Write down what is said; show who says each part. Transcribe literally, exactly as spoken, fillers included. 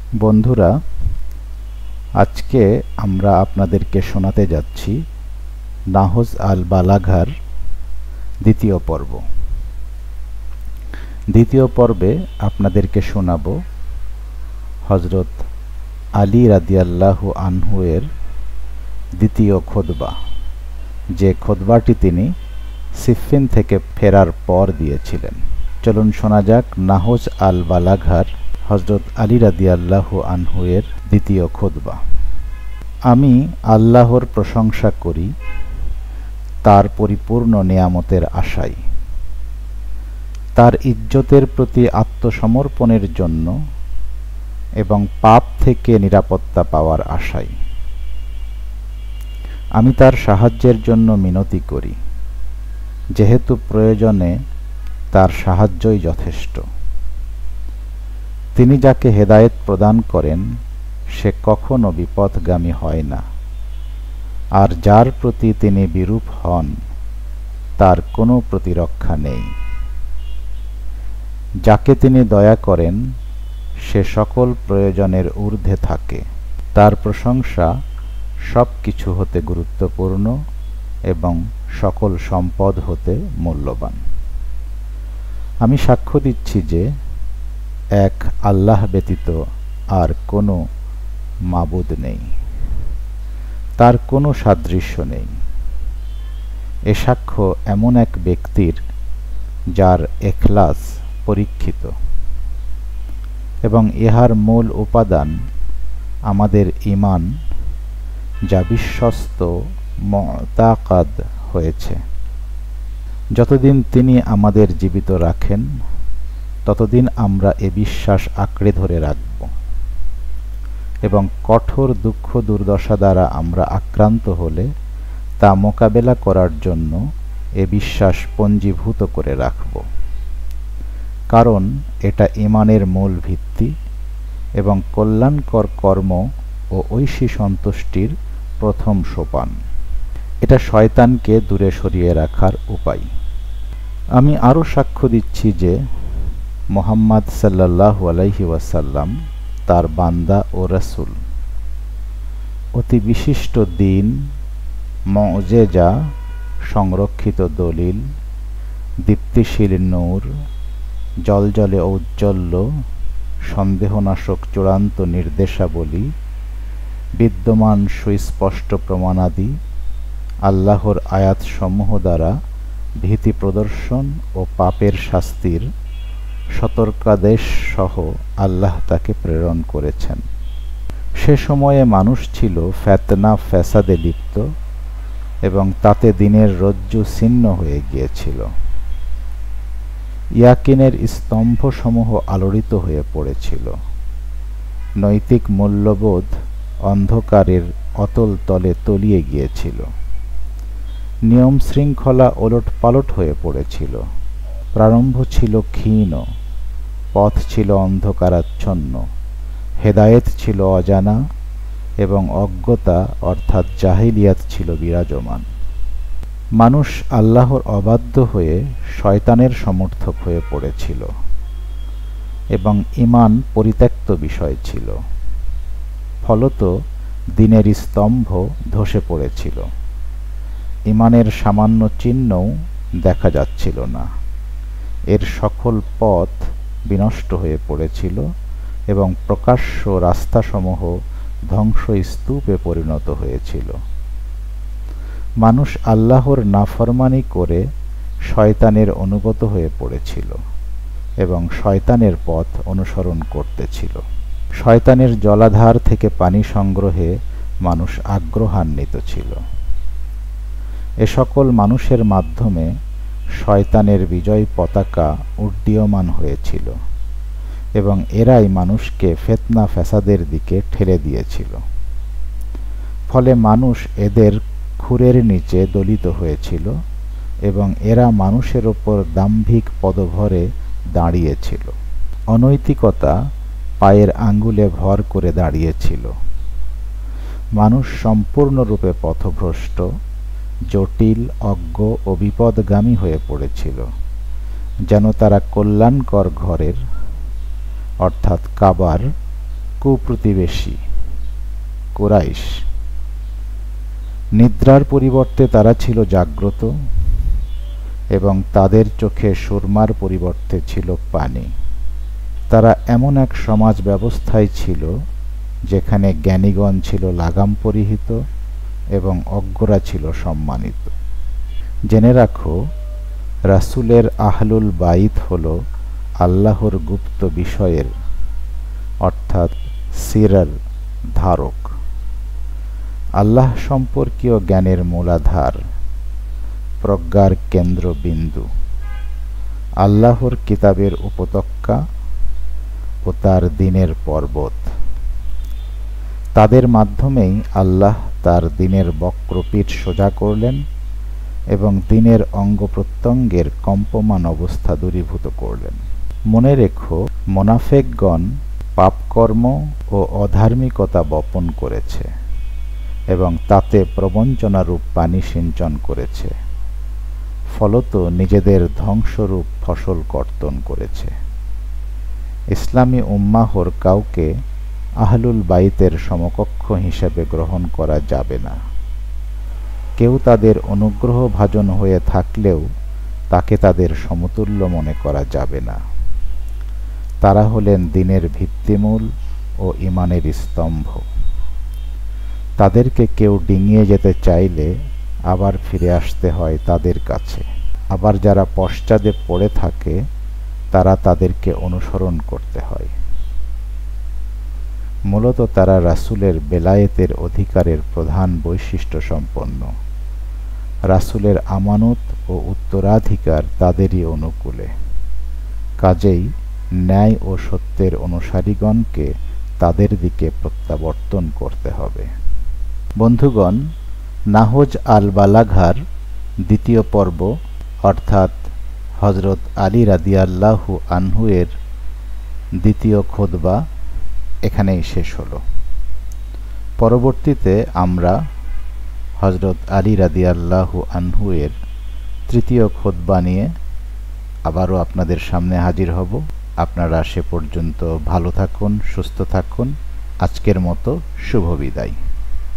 Speaker 1: বন্ধুরা, আজকে আমরা আপনাদেরকে শোনাতে যাচ্ছি নাহজ আল-বালাঘার দ্বিতীয় পর্ব। দ্বিতীয় পর্বে আপনাদেরকে শোনাব হযরত আলী রাদিয়াল্লাহু আনহু এর দ্বিতীয় খুতবা, যে খুতবাটি তিনি সিফফিন থেকে ফেরার পর দিয়েছিলেন। চলুন শোনা যাক নাহজ আল-বালাঘার হযরত আলী রাদিয়াল্লাহু আনহু এর দ্বিতীয় খুতবা। আমি আল্লাহর প্রশংসা করি তার পরিপূর্ণ নেয়ামতের আশায়, তার ইজ্জতের প্রতি আত্মসমর্পণের জন্য এবং পাপ থেকে নিরাপত্তা পাওয়ার আশায়। আমি তার সাহায্যের জন্য মিনতি করি, যেহেতু প্রয়োজনে তার সাহায্যই যথেষ্ট। তিনি যাকে হেদায়েত প্রদান করেন সে কখনো বিপথগামী হয় না, আর যার প্রতি তিনি বিরূপ হন তার কোনো প্রতিরক্ষা নেই। যাকে তিনি দয়া করেন সে সকল প্রয়োজনের ঊর্ধ্বে থাকে। তার প্রশংসা সব কিছু হতে গুরুত্বপূর্ণ এবং সকল সম্পদ হতে মূল্যবান। আমি সাক্ষ্য দিচ্ছি যে এক আল্লাহ ব্যতীত আর কোনো মাবুদ নেই, তার কোনো সাদৃশ্য নেই। এ সাক্ষ্য এমন এক ব্যক্তির যার এখলাস পরীক্ষিত, এবং ইহার মূল উপাদান আমাদের ঈমান, যা বিশ্বস্ত মুতাকাদ হয়েছে। যতদিন তিনি আমাদের জীবিত রাখেন ততদিন আমরা এ বিশ্বাস আঁকড়ে ধরে রাখব, এবং কঠোর দুঃখ দুর্দশা দ্বারা আমরা আক্রান্ত হলে তা মোকাবেলা করার জন্য এ বিশ্বাস পঞ্জীভূত করে রাখব, কারণ এটা ঈমানের মূল ভিত্তি এবং কল্যাণকর কর্ম ও ঐশী সন্তুষ্টির প্রথম সোপান। এটা শয়তানকে দূরে সরিয়ে রাখার উপায়। আমি আরও সাক্ষ্য দিচ্ছি যে মুহাম্মদ সাল্লাল্লাহু আলাইহি ওয়াসাল্লাম তার বান্দা ও রাসূল। অতি বিশিষ্ট দিন, মুজিজা, সংরক্ষিত দলিল, দীপ্তিশীল নূর, জলজলে ঔজ্জ্বল্য, সন্দেহনাশক চূড়ান্ত নির্দেশাবলী, বিদ্যমান সুস্পষ্ট প্রমাণাদি, আল্লাহর আয়াতসমূহ দ্বারা ভীতি প্রদর্শন ও পাপের শাস্তির সতর্কাদেশ সহ আল্লাহ তাকে প্রেরণ করেছেন। সে সময়ে মানুষ ছিল ফিতনা ফ্যাসাদে লিপ্ত এবং তাতে দিনের রজ্জু ছিন্ন হয়ে গিয়েছিল। ইয়াকিনের স্তম্ভসমূহ আলোড়িত হয়ে পড়েছিল। নৈতিক মূল্যবোধ অন্ধকারের অতল তলে তলিয়ে গিয়েছিল। নিয়ম শৃঙ্খলা ওলটপালট হয়ে পড়েছিল। প্রারম্ভ ছিল ক্ষীণ, পথ ছিল অন্ধকারাচ্ছন্ন, হেদায়েত ছিল অজানা এবং অজ্ঞতা অর্থাৎ জাহিলিয়াত ছিল বিরাজমান। মানুষ আল্লাহর অবাধ্য হয়ে শয়তানের সমর্থক হয়ে পড়েছিল এবং ঈমান পরিত্যক্ত বিষয় ছিল। ফলত দ্বীনের স্তম্ভ ধসে পড়েছিল। ঈমানের সামান্য চিহ্নও দেখা যাচ্ছিল না। এর সকল পথ বিনষ্ট হয়ে পড়েছিল এবং প্রকাশ্য রাস্তাসমূহ ধ্বংসস্তূপে পরিণত হয়েছিল। মানুষ আল্লাহর নাফরমানি করে শয়তানের অনুগত হয়ে পড়েছিল এবং শয়তানের পথ অনুসরণ করতেছিল। শয়তানের জলাধার থেকে পানি সংগ্রহে মানুষ আগ্রহান্বিত ছিল। এ সকল মানুষের মাধ্যমে শয়তানের বিজয় পতাকা উড্ডীয়মান হয়েছিল এবং এরাই মানুষকে ফিতনা ফ্যাসাদের দিকে ঠেলে দিয়েছিল। ফলে মানুষ এদের খুরের নিচে দলিত হয়েছিল এবং এরা মানুষের ওপর দাম্ভিক পদভরে দাঁড়িয়েছিল। অনৈতিকতা পায়ের আঙ্গুলে ভর করে দাঁড়িয়েছিল। মানুষ সম্পূর্ণরূপে পথভ্রষ্ট, জটিল, অজ্ঞ ও বিপদগামী হয়ে পড়েছিল, যেন তারা কল্যাণকর ঘরের অর্থাৎ কাবার কুপ্রতিবেশী কুরাইশ। নিদ্রার পরিবর্তে তারা ছিল জাগ্রত এবং তাদের চোখে সুরমার পরিবর্তে ছিল পানি। তারা এমন এক সমাজ ব্যবস্থায় ছিল যেখানে জ্ঞানীগণ ছিল লাগাম পরিহিত এবং অজ্ঞরা ছিল সম্মানিত। জেনে রাখো, রাসূলের আহলুল বাইত হল আল্লাহর গুপ্ত বিষয়ের অর্থাৎ সিরার ধারক, আল্লাহ সম্পর্কীয় জ্ঞানের মূলাধার, প্রজ্ঞার কেন্দ্রবিন্দু, আল্লাহর কিতাবের উপত্যকা ও তার দ্বীনের পর্বত। তাদের মাধ্যমেই আল্লাহ তার দ্বীনের বক্রপীঠ সোজা করলেন এবং দ্বীনের অঙ্গ প্রত্যঙ্গের কম্পমান অবস্থা দূরীভূত করলেন। মনে রেখো, মোনাফেকগণ পাপকর্ম ও অধার্মিকতা বপন করেছে এবং তাতে প্রবঞ্চনারূপ পানি সিঞ্চন করেছে, ফলত নিজেদের ধ্বংসরূপ ফসল কর্তন করেছে। ইসলামী উম্মাহর কাউকে আহলুল বাইতের সমকক্ষ হিসেবে গ্রহণ করা যাবে না। কেউ তাদের অনুগ্রহভাজন হয়ে থাকলেও তাকে তাদের সমতুল্য মনে করা যাবে না। তারা হলেন দ্বীনের ভিত্তিমূল ও ঈমানের স্তম্ভ। তাদেরকে কেউ ডিঙিয়ে যেতে চাইলে আবার ফিরে আসতে হয় তাদের কাছে। আবার যারা পশ্চাদে পড়ে থাকে তারা তাদেরকে অনুসরণ করতে হয়। মূলত তারা রাসূলের বেলায়েতের অধিকারের প্রধান বৈশিষ্ট্য সম্পন্ন। রাসূলের আমানত ও উত্তরাধিকার তাদেরই অনুকূলে। কাজেই ন্যায় ও সত্যের অনুসারীগণকে তাদের দিকে প্রত্যাবর্তন করতে হবে। বন্ধুগণ, নাহজ আল-বালাঘার দ্বিতীয় পর্ব অর্থাৎ হযরত আলী রাদিয়াল্লাহু আনহু এর দ্বিতীয় খুতবা এখানেই শেষ হলো। পরবর্তীতে আমরা হযরত আলী রাদিয়াল্লাহু আনহু এর তৃতীয় খুতবা নিয়ে আবারও আপনাদের সামনে হাজির হব। আপনারা সে পর্যন্ত ভালো থাকুন, সুস্থ থাকুন। আজকের মতো শুভ বিদায়।